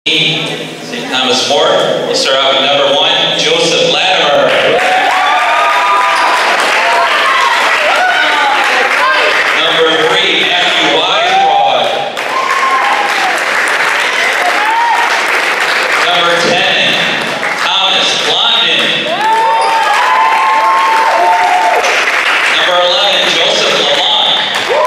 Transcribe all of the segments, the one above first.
St. Thomas More. We'll start off with number 1, Joseph Latimer. Number 3, Matthew Weisbrod. Number 10, Thomas Blondin. Number 11, Joseph Lamont.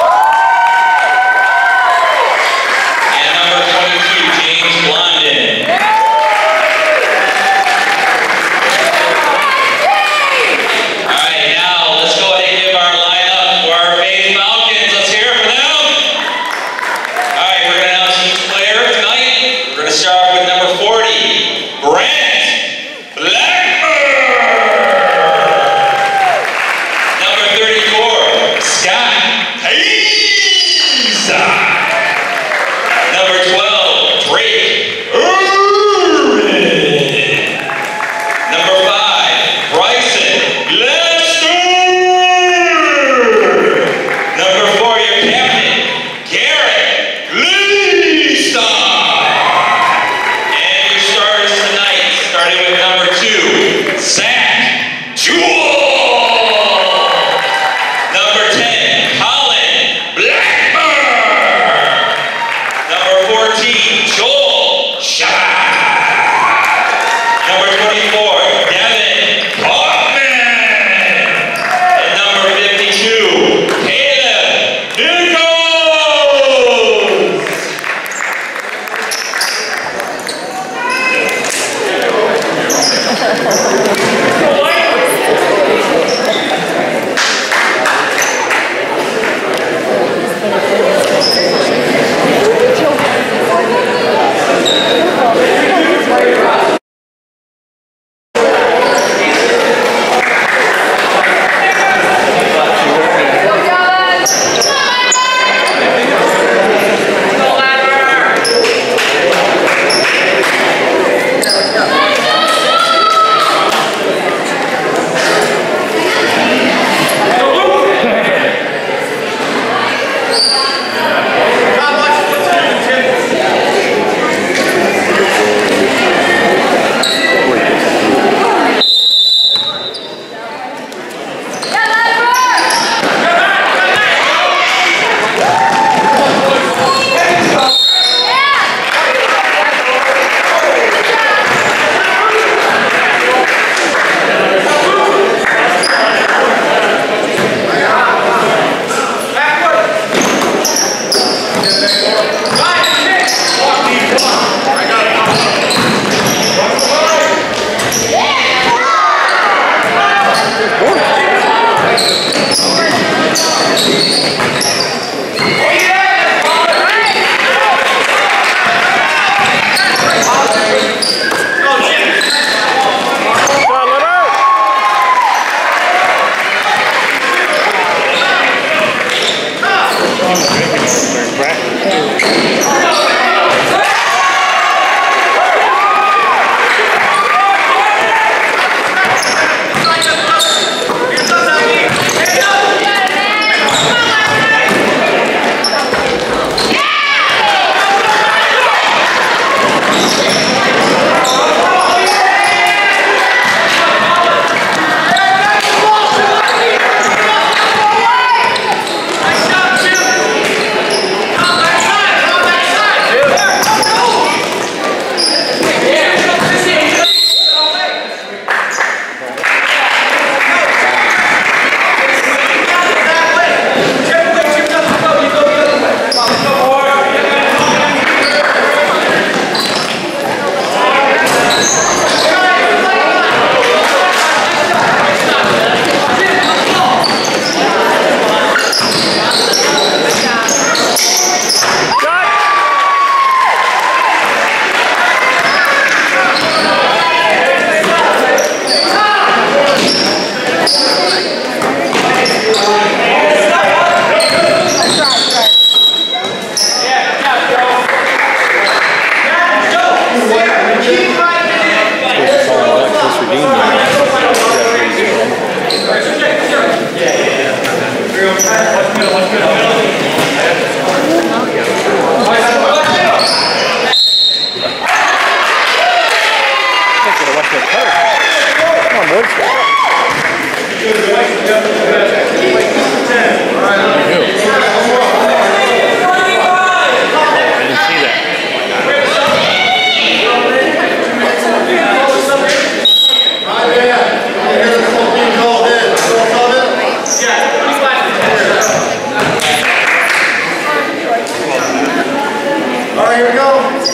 And number 22, James Blondin.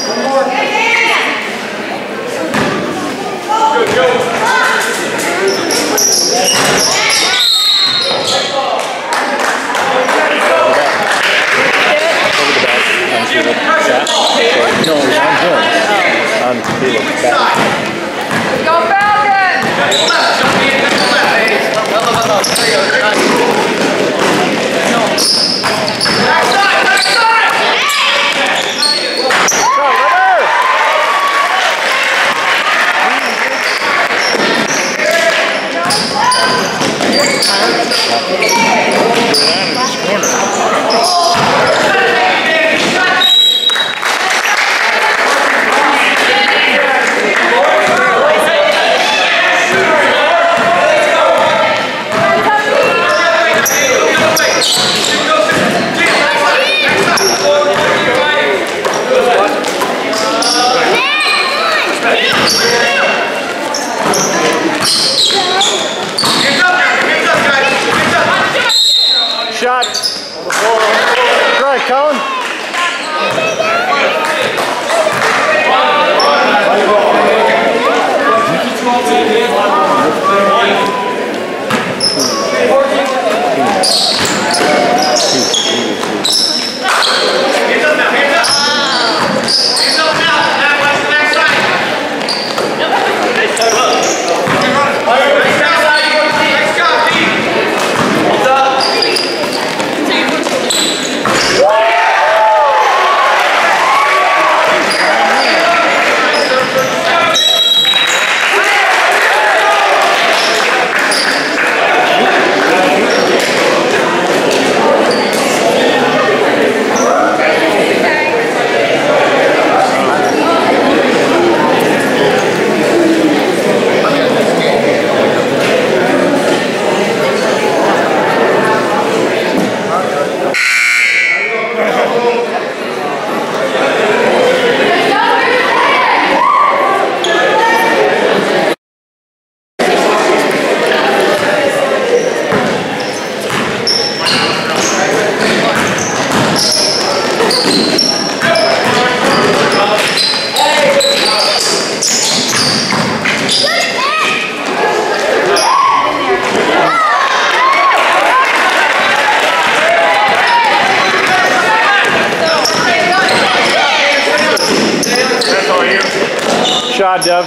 Shot, Dev.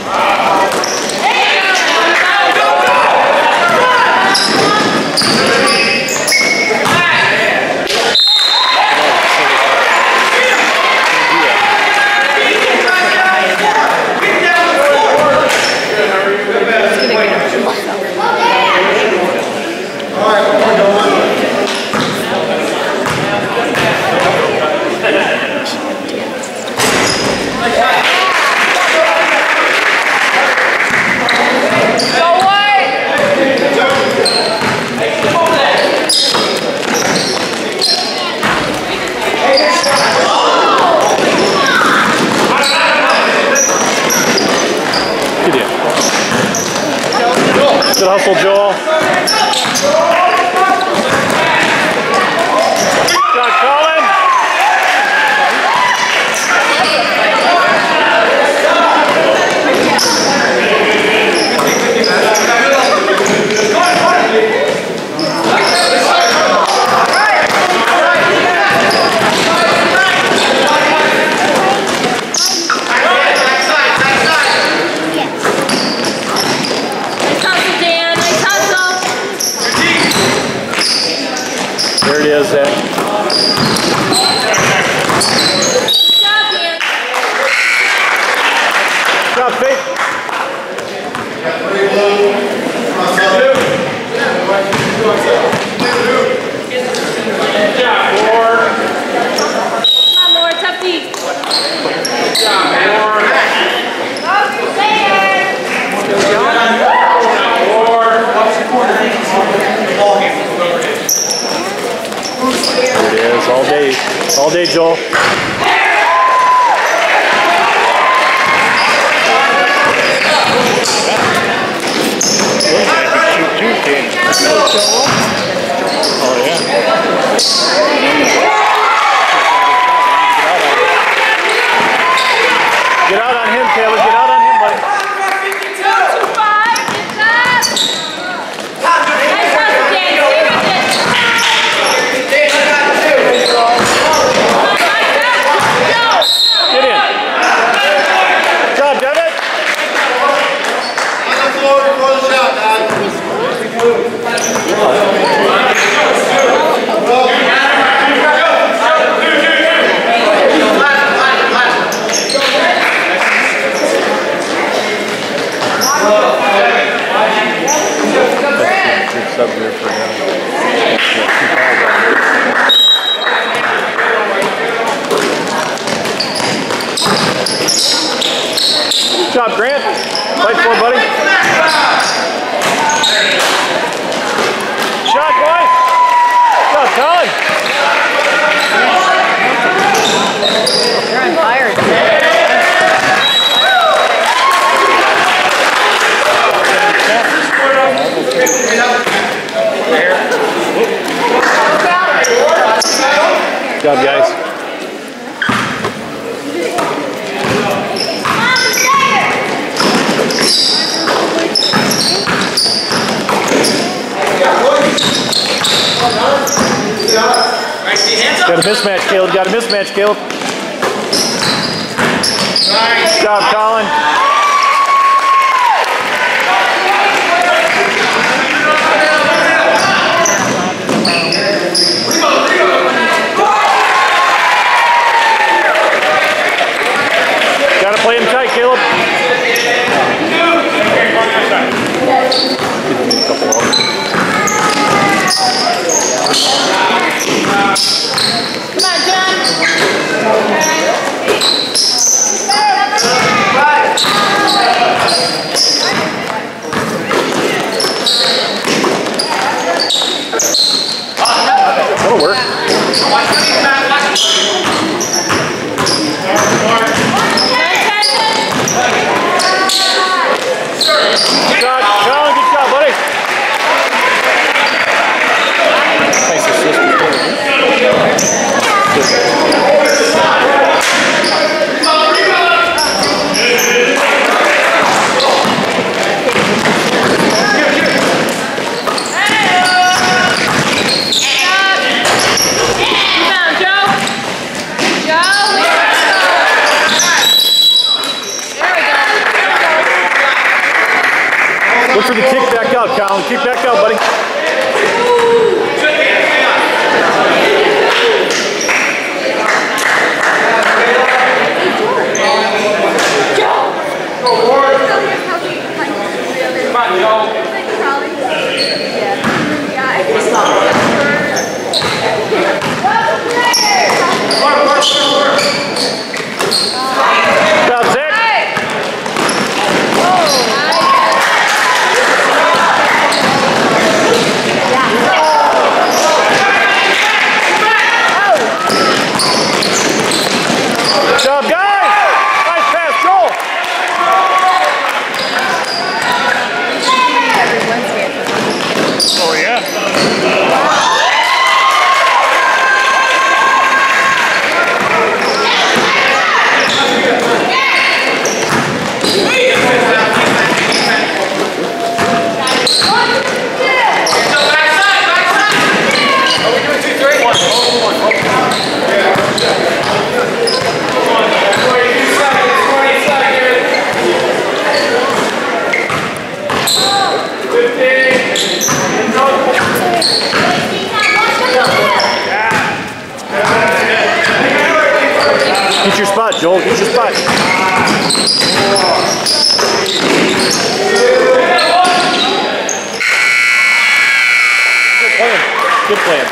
Good hustle, Joel. Shot, Colin. There it is, Zach. Shot, Faith. Come on, more tough deep. There it is, all day, Joel. Oh yeah. Get out on him, Taylor. Get out on him, buddy. Get in. Good job, David. On the floor before the shot, Dad. Good sub here for him. Good job, Grant. Fight for it, buddy. Shot, boy. Good job, Colin. You're on fire. Good job, guys. Got a mismatch, Caleb. Got a mismatch, Caleb. Good job, Colin. Gotta play him tight, Caleb. Come on, John. That'll work. Good job, Colin. Good job, buddy. Nice assist before. Look for the kick back out, Colin. Kick back out, buddy. Good job, Zach. Good job, guys! Nice pass, Joel! Oh, yeah? Get your spot, Joel. Get your spot. Good plan. Good plan.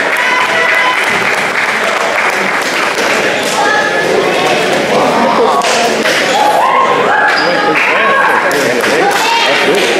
That's good.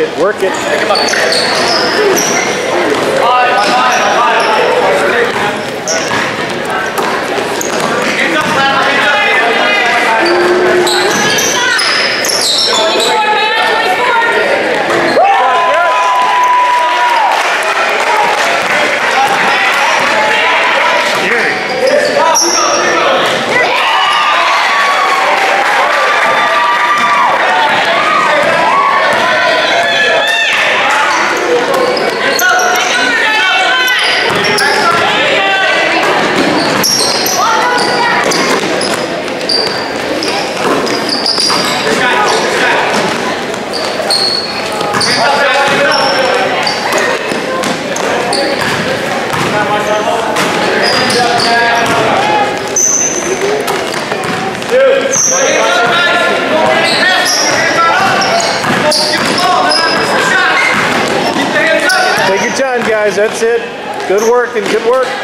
it, work it. Take your time, guys. That's it. Good work and good work.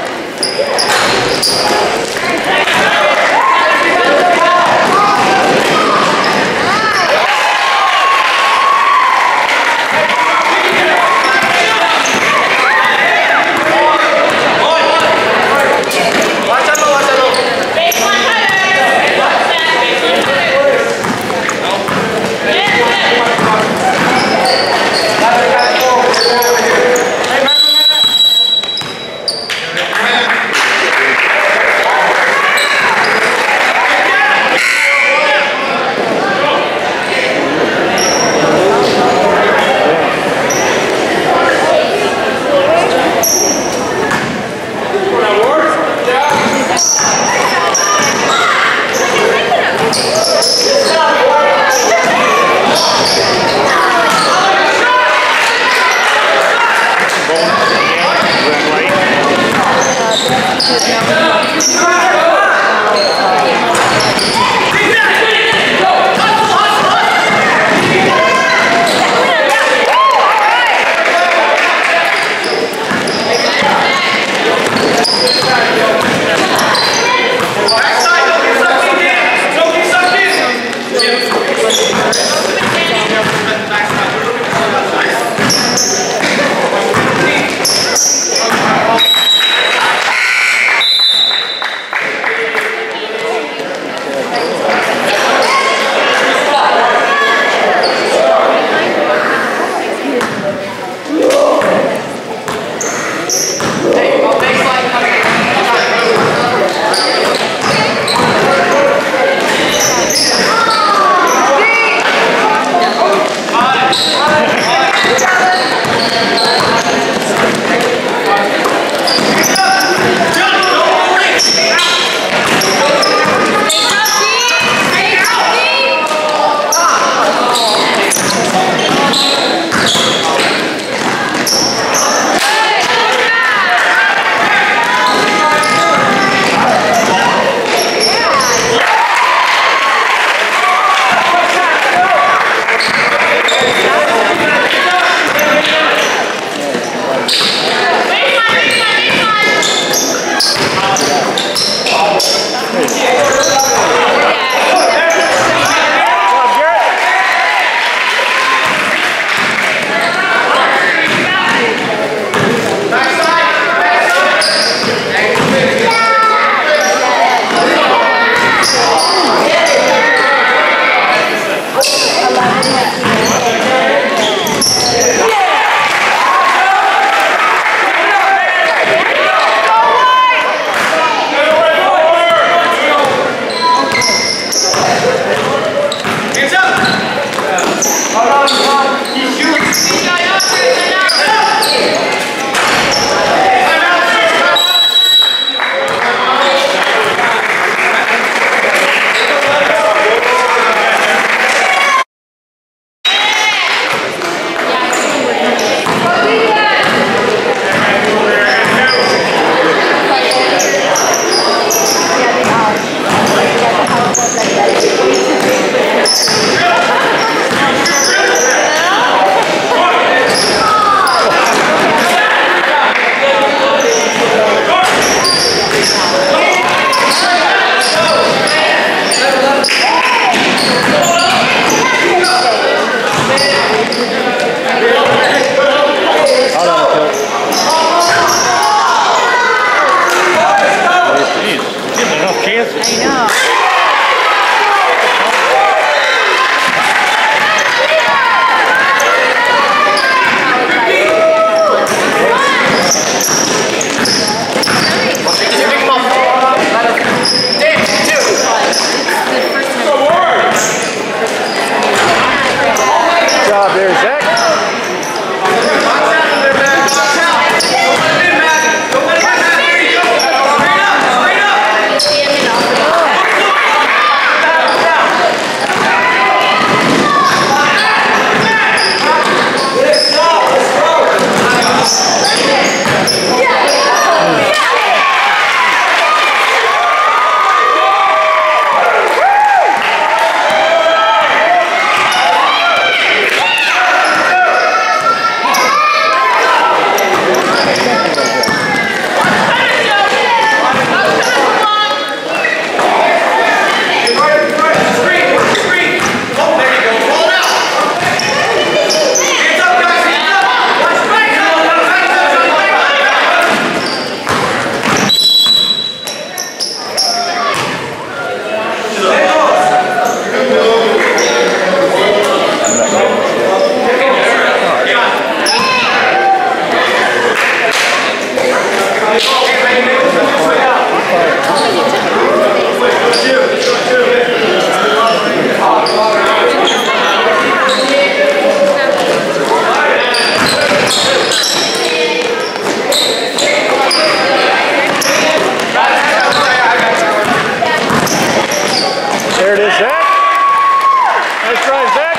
There it is, Zach. Nice drive, Zach.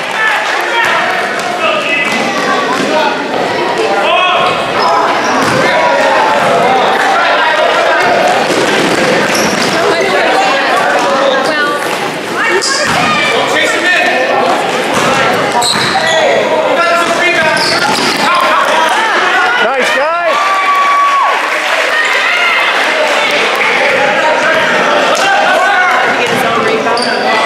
Nice, guys. Get his own rebound.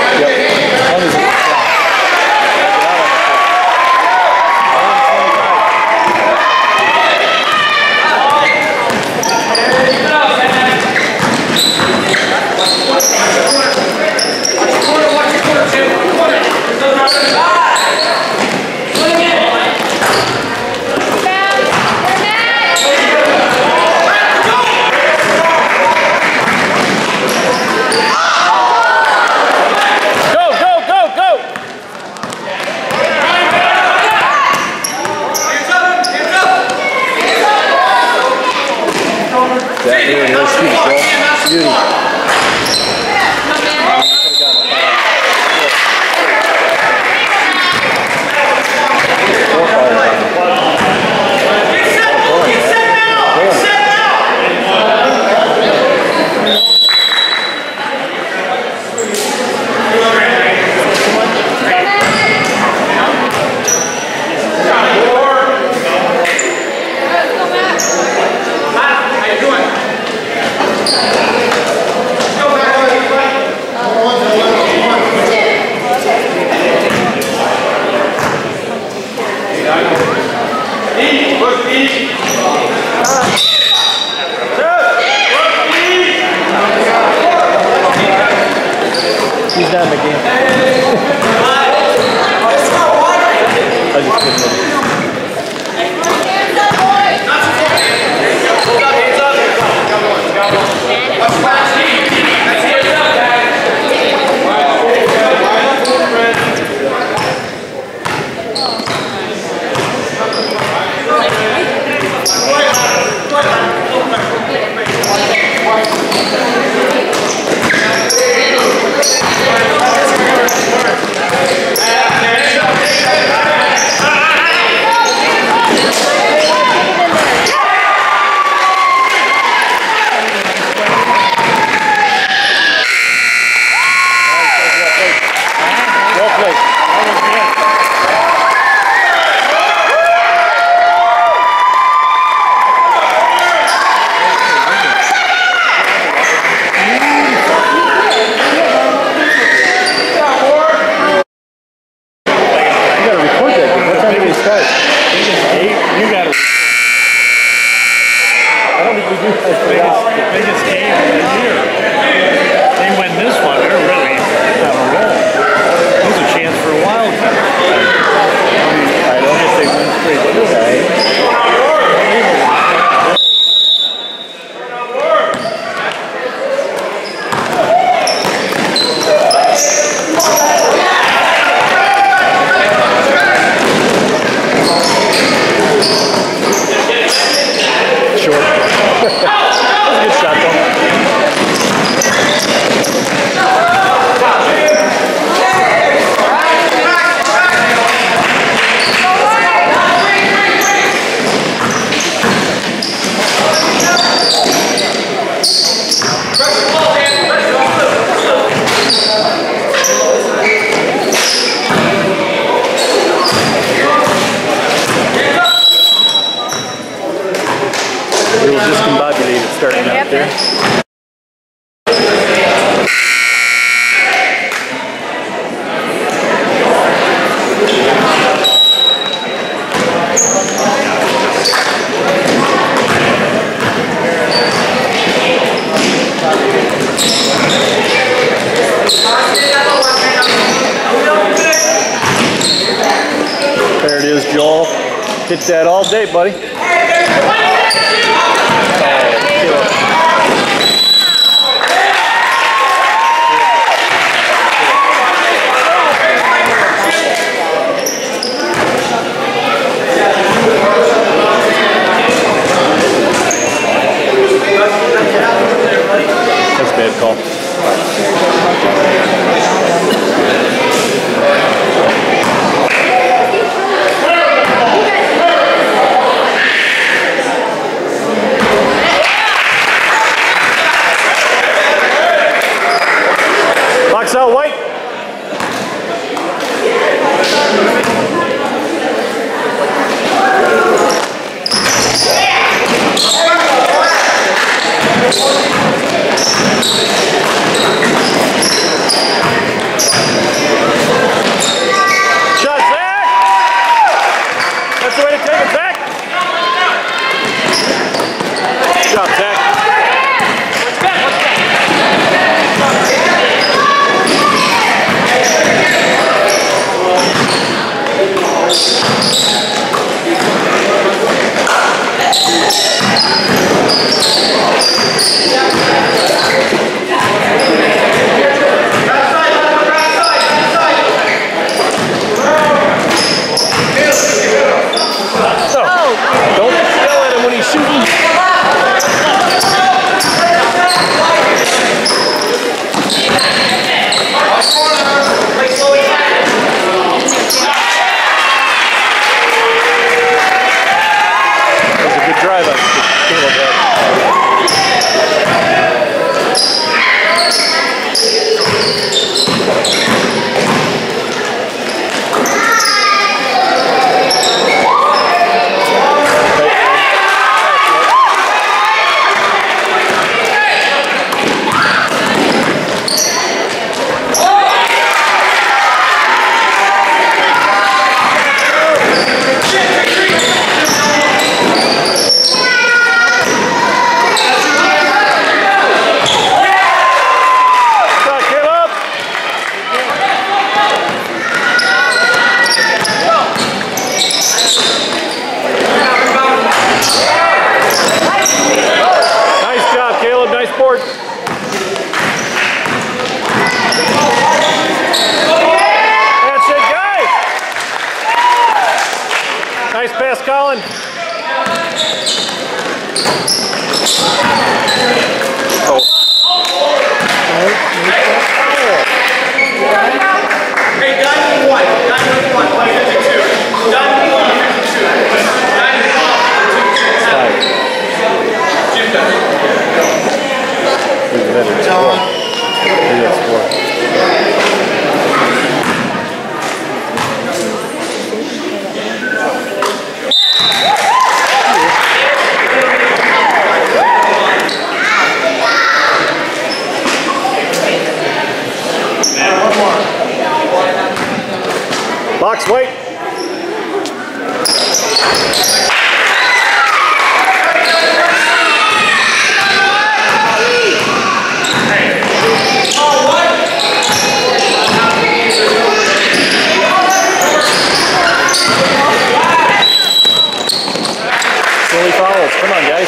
He's done the game. I just couldn't. starting out there. There it is, Joel. Hit that all day, buddy. That's a bad call. Box out, White. Shot, Zach! That's the way to take it back. Good job, Zach. Don't yell at him when he's shooting. That was a good drive on Caleb there. Nice pass, Colin. Oh. Hey, 91, 152. 152. 91. Box, White. Silly fouls. Come on, guys.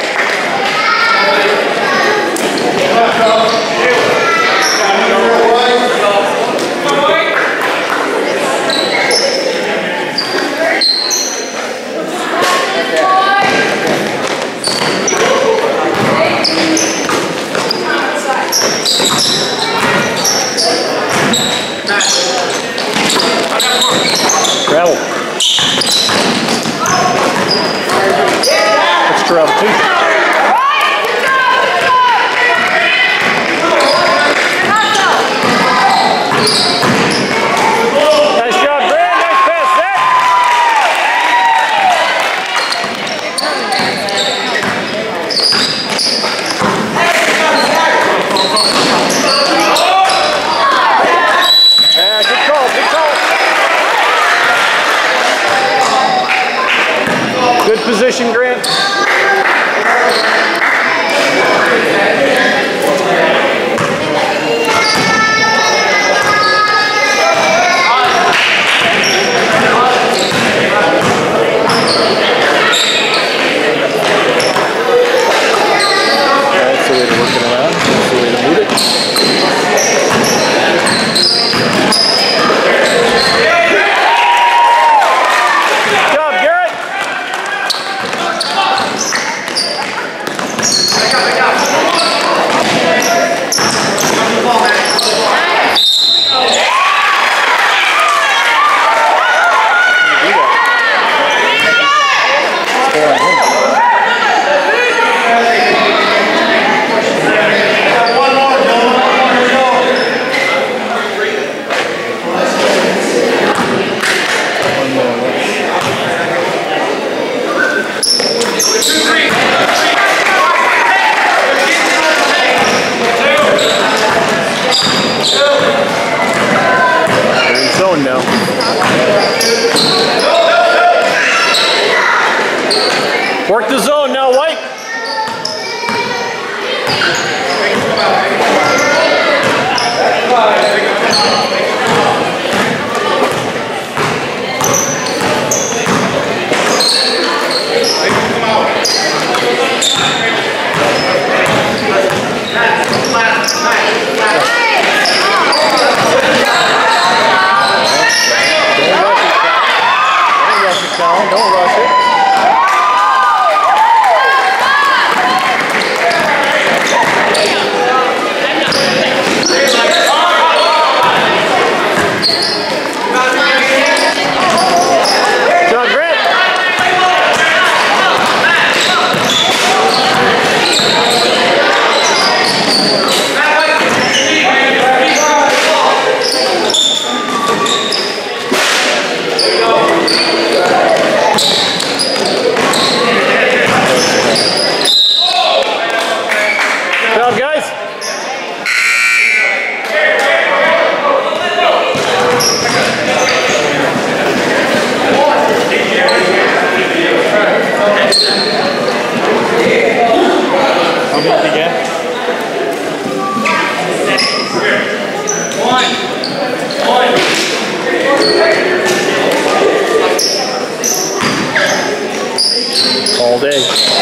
Travel. Let's travel too. Nice job, Brad. Nice pass, Zach. Good call, good call. Good position, Grant. They're in zone now. Work the zone now, White. Don't rush it. John Grant. Good job, guys. How many did you get? All day.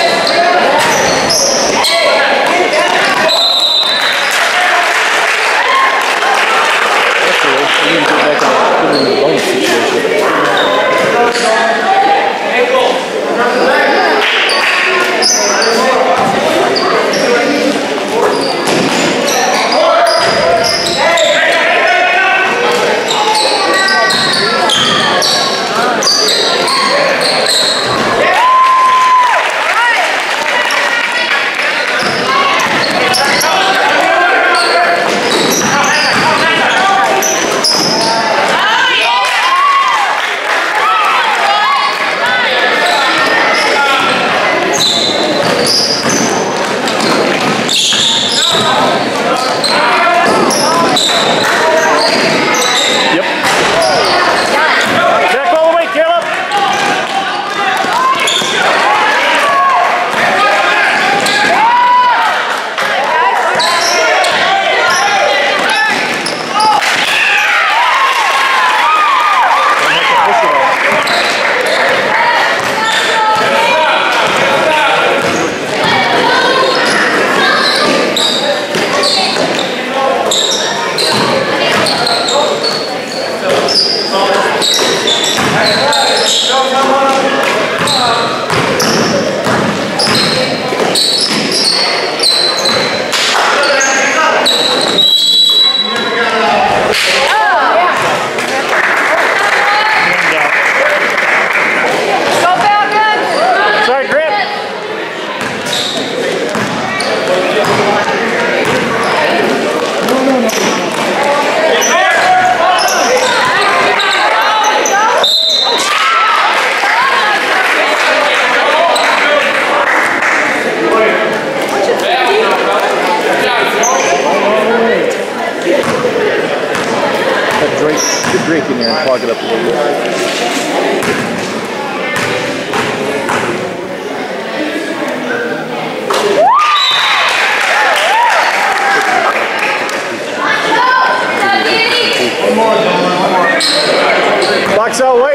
Drink in there and clog it up a little bit. Box out, wait.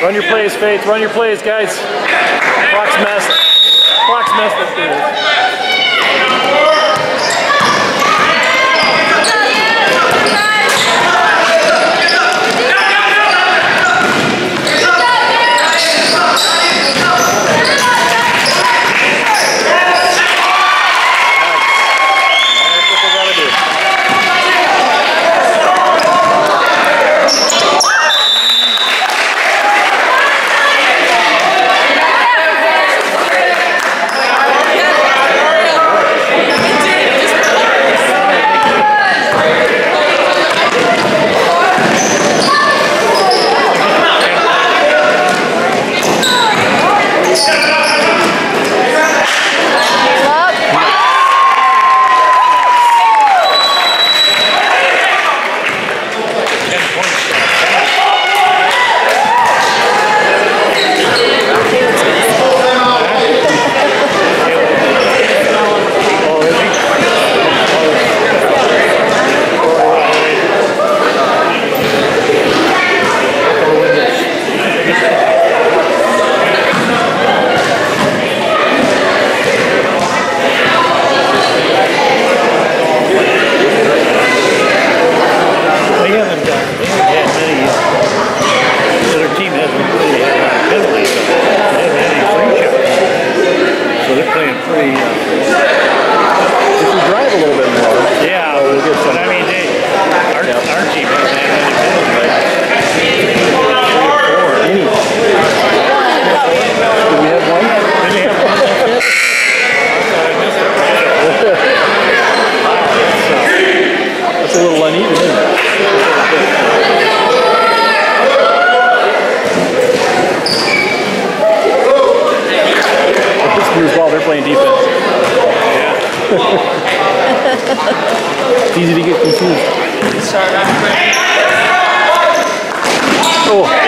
Run your plays, Faith. Run your plays, guys. Clock's messed. Clock's messed. Let's do this. Playing defense. Yeah. It's easy to get confused. Oh.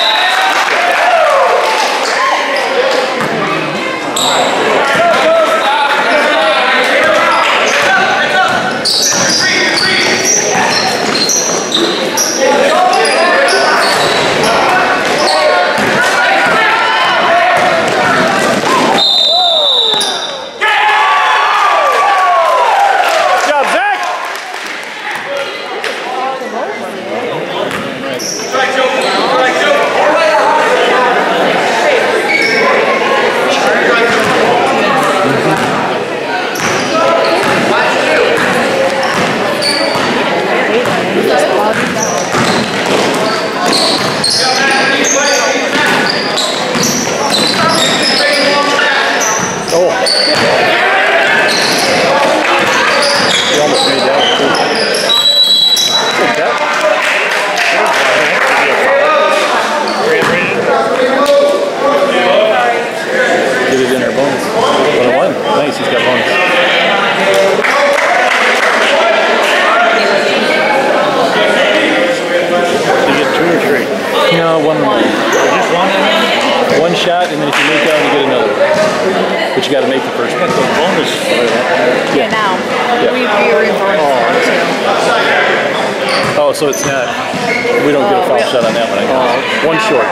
One shot, and then if you make out, you get another. But you got to make the first one. Bonus. Yeah, now. Yeah. We reversed too. Oh, so it's not. We don't get a foul shot on that one. I guess. One short.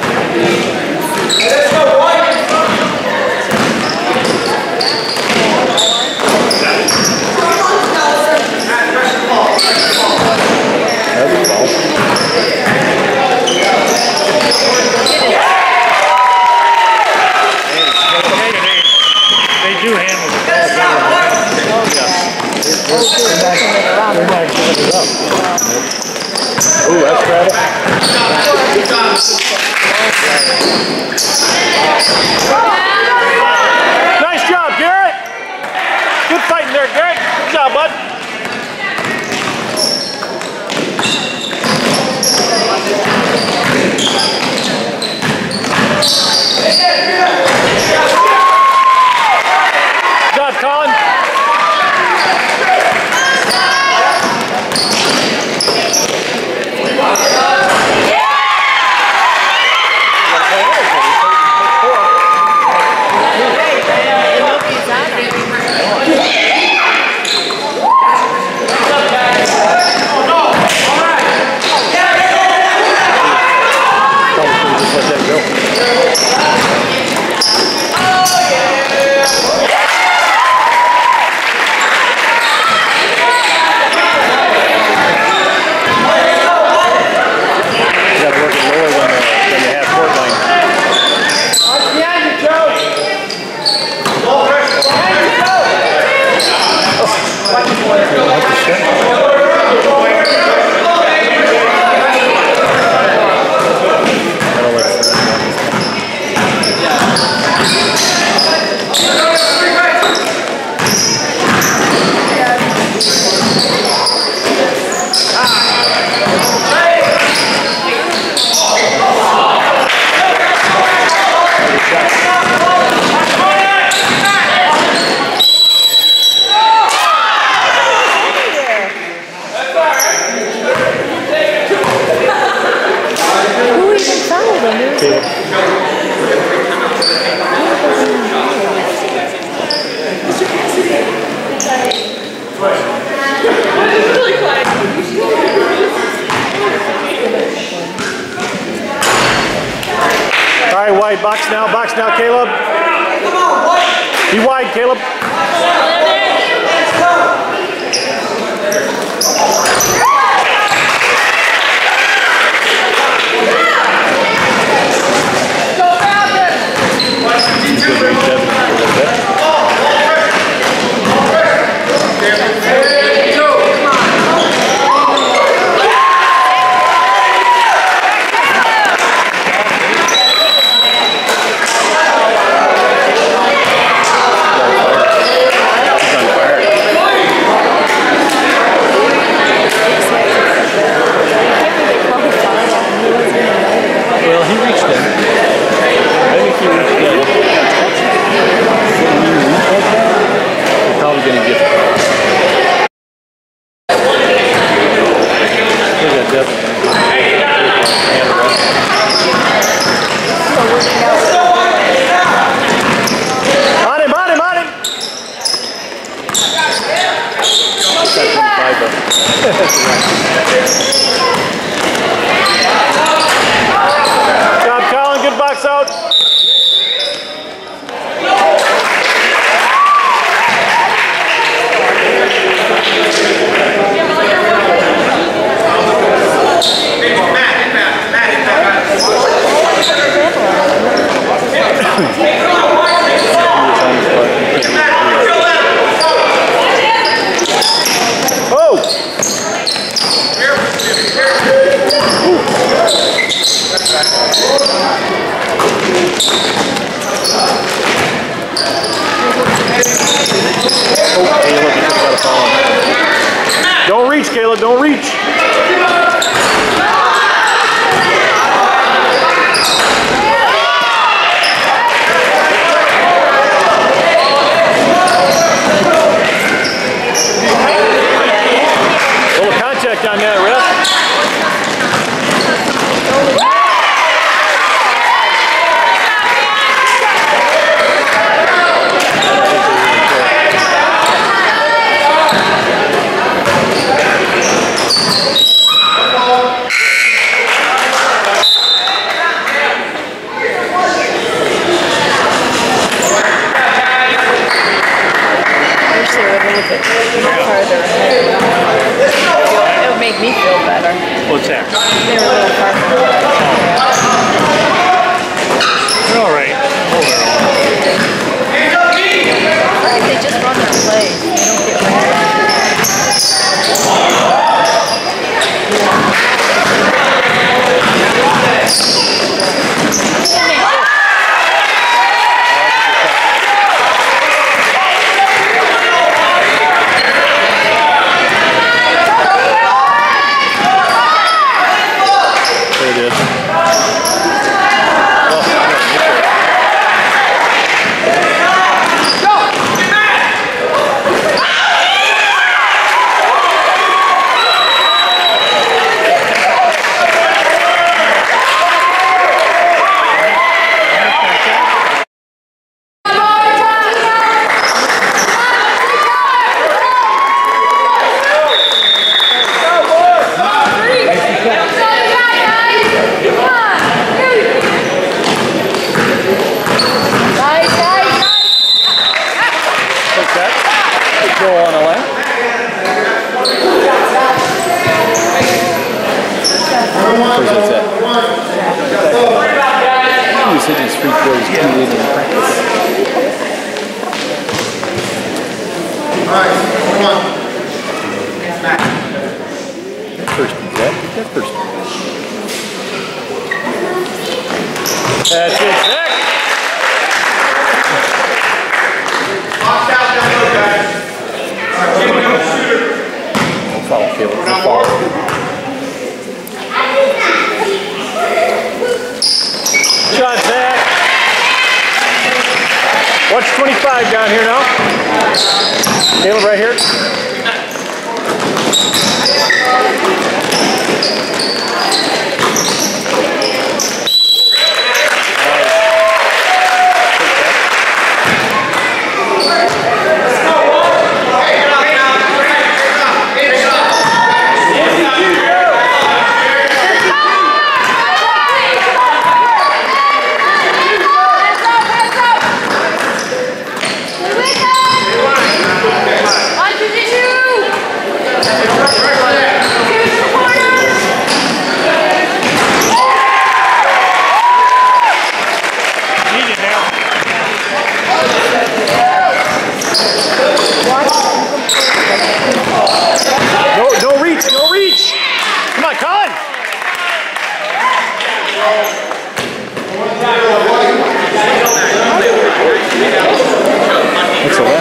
That's a foul. They do handle the ball better. Ooh, that's Travis. Nice job, Garrett. Good fighting there, Garrett. Good job, bud. Good job, Colin. wide. Box now, Caleb. Be wide, Caleb. Well, he reached in. I think he reached in. We're probably going to get it. Look at that. On him, on him, on him! Good job, Colin. Good box out. Don't reach, Caleb, don't reach. A little contact on that, ref. Farther ahead. It would make me feel better. What's that? They were a little farther. You're all right. I think they just run their plays. They don't get mad. That's it, Zach. Box out down low, guys. All right, keep going, shooter. No foul, Caleb. No foul. Shot, Zach. Watch 25 down here now. Caleb, right here.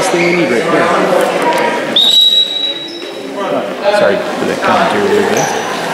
last thing we need right here. Sorry for that commentary there, guys.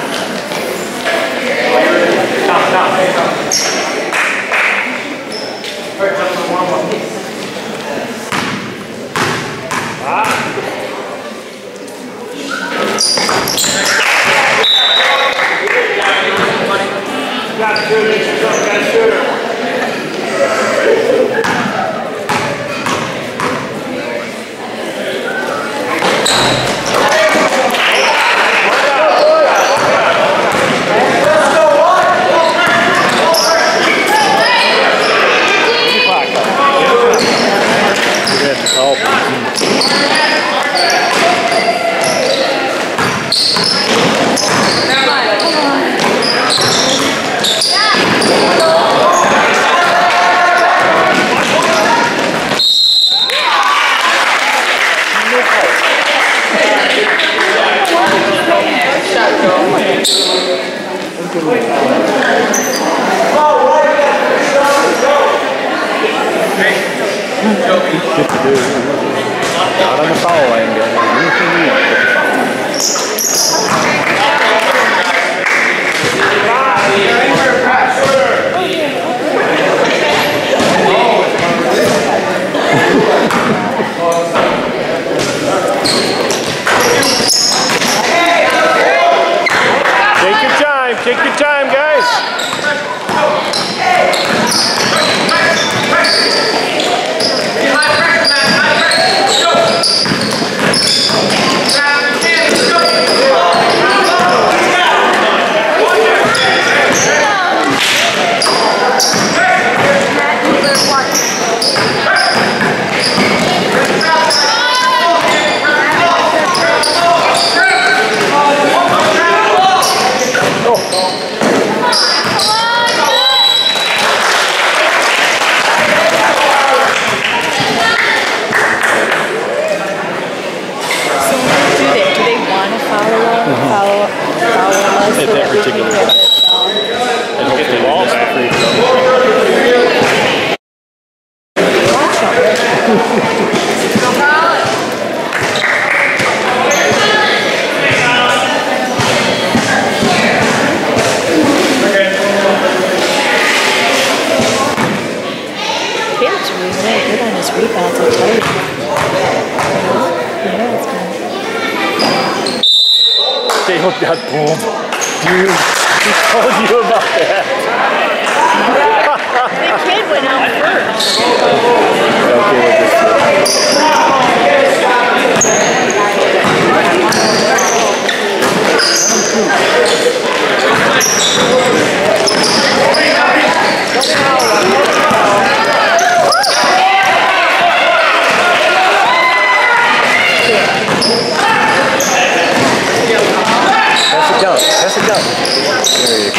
Not on the foul line, guys. Anything you want. Take your time, guys. At that particular time. And hopefully the walls are free from Caleb's really good on his rebounds, I'll tell you. Yeah, it's good. Caleb got boom. Dude, he told you about that. The kid went out first. Okay, with this Pass it down. Pass it down. There you go.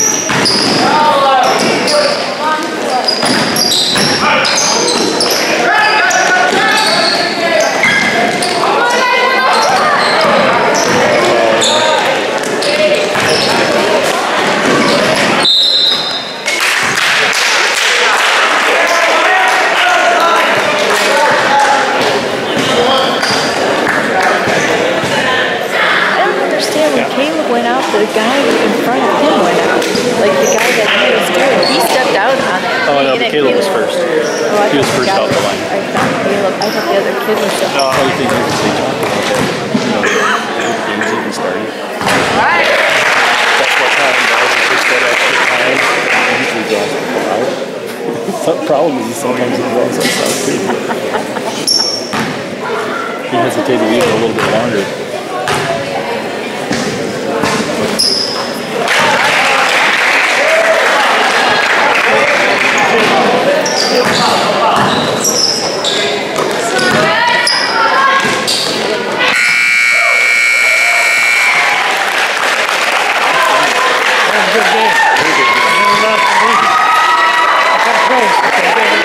Caleb went out, the guy in front of him went out. Like the guy that he was doing, he stepped out on it. Oh no, but Caleb was first. Oh, He was first out the line. I thought the other kid was the No, I think they talked about that. You know, the games even started. That's what time guys, it's just that extra time. It usually draws people out. The problem is sometimes it draws us out too. He hesitated even a little bit longer. Good game. Very good game.